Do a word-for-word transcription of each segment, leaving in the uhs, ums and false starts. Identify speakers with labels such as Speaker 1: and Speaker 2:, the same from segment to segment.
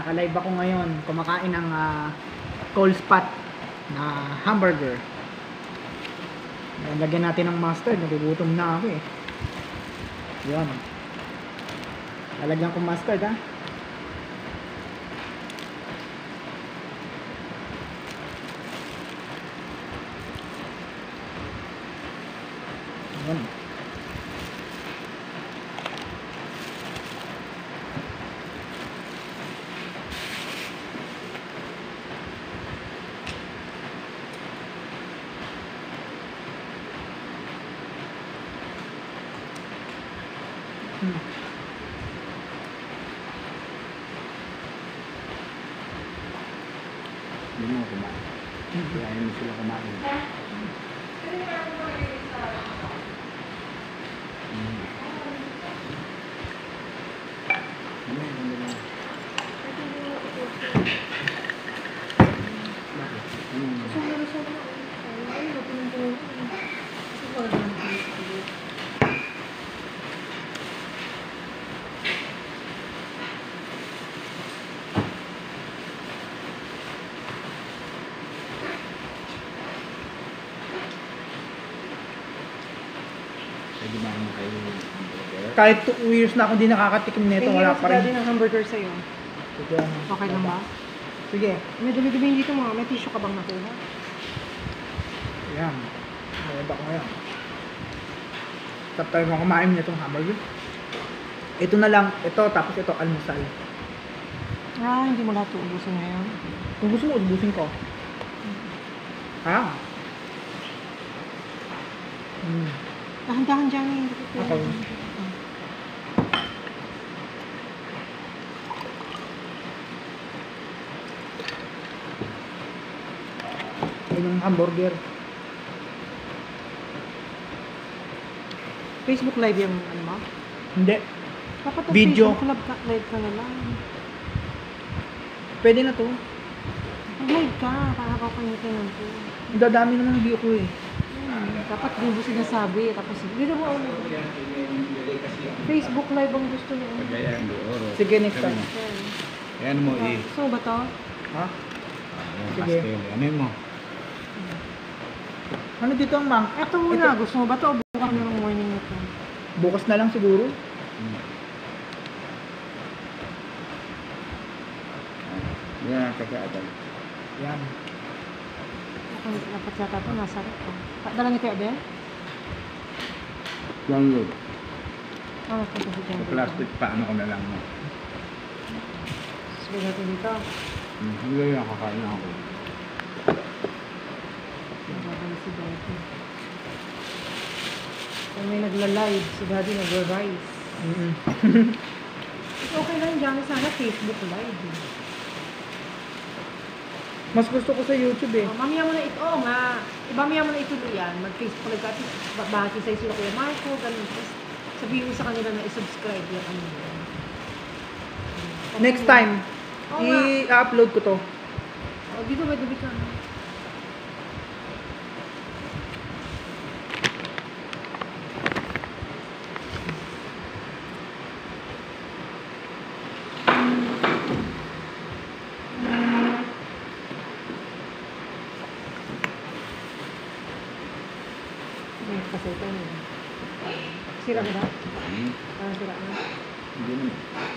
Speaker 1: naka-live ako ngayon. Kumakain ng uh, cold spot na hamburger. Lagyan natin ng mustard. Nagugutom na ako eh. Yun. Lalagyan ko mustard ha. Yun. Hmm.
Speaker 2: Hindi mo kumain. Kaya hindi sila kumain.
Speaker 1: Kahit two years na ako hindi nakakatikim nito, wala pa rin.
Speaker 3: Hindi ng hamburger sa'yo.
Speaker 1: Sige,
Speaker 3: Okay lang ba?
Speaker 1: Sige.
Speaker 3: May dumi-dumi dito mga. May tissue ka bang nakuha?
Speaker 1: Yan. Mayaba ko ngayon. Stop tayo mga kumain nitong hamburger. Ito na lang. Ito, tapos ito, almusal.
Speaker 3: Ah, hindi mo lahat uubusin ngayon.
Speaker 1: Kung gusto mo, ubusin ko. Ha? Hmm.
Speaker 3: Dahan-dahan dyan eh.
Speaker 1: Okay. Yung hamburger.
Speaker 3: Facebook live yung ano mo?
Speaker 1: Hindi.
Speaker 3: Dapat ang
Speaker 1: Video.
Speaker 3: Facebook live ka, live ka na lang.
Speaker 1: Pwede na to.
Speaker 3: Mag-live ka para kapanitin ng to.
Speaker 1: Ang dadami naman ng view ko eh.
Speaker 3: Hmm, dapat di mo sinasabi. Tapos, dito mo ano. Facebook live ang gusto niya.
Speaker 2: Pagayaan doon.
Speaker 1: Sige, next time.
Speaker 3: Okay.
Speaker 2: Ayan mo eh.
Speaker 3: Gusto mo ba to?
Speaker 1: Ha?
Speaker 2: Sige. Ano mo?
Speaker 1: Ano dito ang mang?
Speaker 3: Ito muna. Gusto mo ba to? O bukas mo ng morning nito?
Speaker 1: Bukas na lang siguro.
Speaker 2: Hmm. Yan, kagaagal.
Speaker 1: Yan.
Speaker 3: Ako dapat yata ito. Nasa rin ko. Dala niyo kaya Ben?
Speaker 2: Yan yun.
Speaker 3: Ah, ito si Jen.
Speaker 2: Sa plastic, paano ko na lang mo?
Speaker 3: Sige natin dito.
Speaker 2: Hmm, hindi yan, kakain ako.
Speaker 3: Nagagawin si Daddy. Kung may nagla-live, si Daddy nag-rise.
Speaker 1: Mm-hmm.
Speaker 3: Okay lang dyan. Sana Facebook live.
Speaker 1: Mas gusto ko sa YouTube eh.
Speaker 3: Oh, mamaya mo na ito. Oo nga. Mamaya mo na ituloy yan. Mag-Facebook live ka. Bahati sa'yo sila Kuya Marco. Ganun. Sabihin mo sa kanila na i-subscribe yan. Ano yan.
Speaker 1: Next time,
Speaker 3: Oo nga.
Speaker 1: i-upload ko to.
Speaker 3: Oh, dito ba dabi ka? Kasi ito na. Sira na ba?
Speaker 2: Hmm.
Speaker 3: Parang sira na.
Speaker 2: Hindi naman.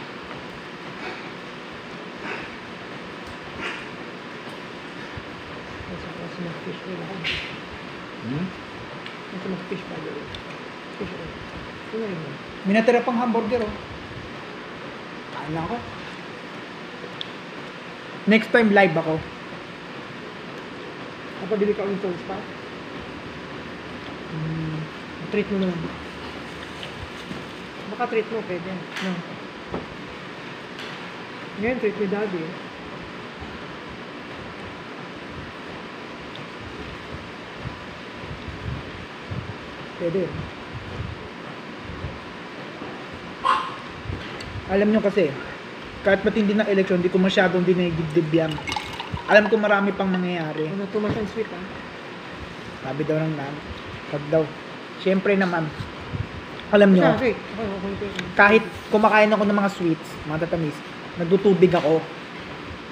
Speaker 3: Kasi ako mag-fish oil ako.
Speaker 2: Hmm?
Speaker 3: Kasi mag-fish oil. Fish oil. Ito na rin.
Speaker 1: May natira pang hamburger oh. Kain lang ako. Next time live ako.
Speaker 3: Napabili ka ulit sa spot?
Speaker 1: Hmm. Treat mo naman.
Speaker 3: Baka treat mo, pwede. No. Ngayon, treat ni Daddy.
Speaker 1: Pwede. Alam nyo kasi, kahit matindi na eleksyon, di ko masyadong dinigdib yan. Alam ko marami pang mangyayari.
Speaker 3: Ano, too much and sweet, ah?
Speaker 1: Sabi daw ng nan. Pag daw. Siyempre naman, alam nyo,
Speaker 3: Okay, okay, okay.
Speaker 1: kahit kumakain ako ng mga sweets, mga tatamis, nagtutubig ako.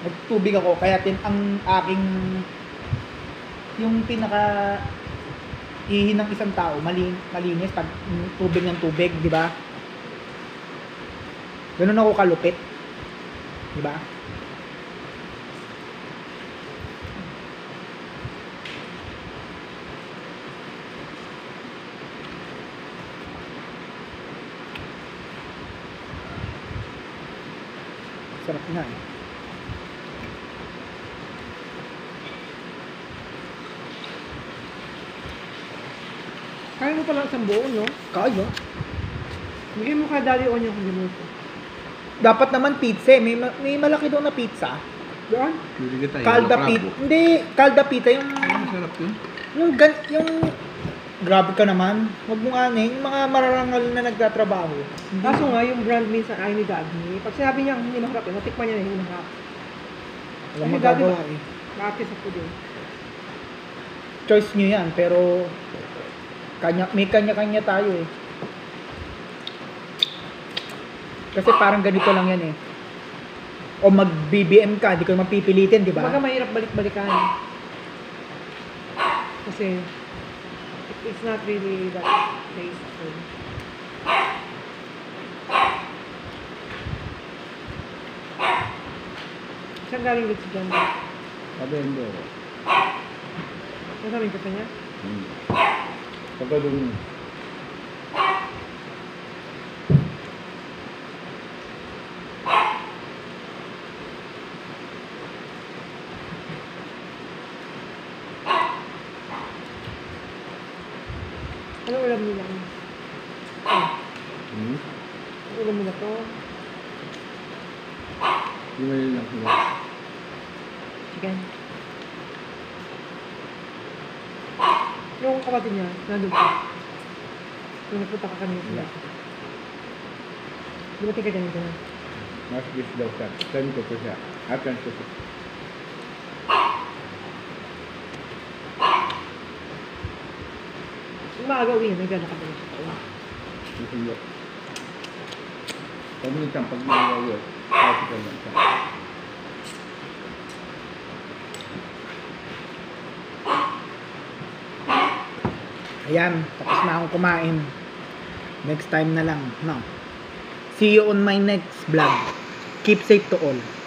Speaker 1: Nagtubig ako, kaya tin ang aking yung pinaka ihi ng isang tao, mali, malinis pag mm, tubig ng tubig, di ba? Ganun ako kalupit. Di ba? Sarap na eh.
Speaker 3: Kaya mo pala isang buo, no?
Speaker 1: Kaya.
Speaker 3: Bigyan mo kay Daddy Onion kung mo.
Speaker 1: Dapat naman pizza eh. May, ma- may malaki daw na pizza.
Speaker 3: Doon?
Speaker 2: Pili ka tayo.
Speaker 1: Kalda pizza. Hindi, kalda pizza yung
Speaker 2: Ang sarap yun.
Speaker 1: yung gan, yung grabe ka naman. Huwag mo nga yung mga mararangal na nagtatrabaho. Hindi.
Speaker 3: Kaso nga, yung brand minsan ayaw ni Daddy. Pag sinabi niya hindi maharap yun, natikman niya na hindi maharap.
Speaker 1: Walang
Speaker 3: Ay, Daddy
Speaker 1: magagawa
Speaker 3: ba?
Speaker 1: eh.
Speaker 3: Bakit ako din?
Speaker 1: Choice nyo yan, pero kanya, may kanya-kanya tayo eh. Kasi parang ganito lang yan eh. O mag-B B M ka, di ko naman pipilitin, di ba?
Speaker 3: Baga mahirap balik-balikan. Kasi, it's not really that tasteful. Saan galing dito dyan?
Speaker 2: Sabi hindi.
Speaker 3: Saan galing ka sa niya?
Speaker 2: Hmm. Pagka doon.
Speaker 3: Ano ulam nila? Oh,
Speaker 2: Hmm?
Speaker 3: ano ulam nila to?
Speaker 2: Di ba yun lang sila?
Speaker 3: Chicken. Yung kapatid niya, nandun siya. Yung nagpunta ka kanina sila. Di ba tingka dyan dyan?
Speaker 2: Mas bis daw siya. Send ko po siya. Akan ko siya.
Speaker 3: Yung maaga uwi, nagana ka pala siya.
Speaker 2: Gusto niya. Pag minsan pag nagawa, kasi ka lang siya.
Speaker 1: Ayan, tapos na akong kumain. Next time na lang, no? See you on my next vlog. Keep safe to all.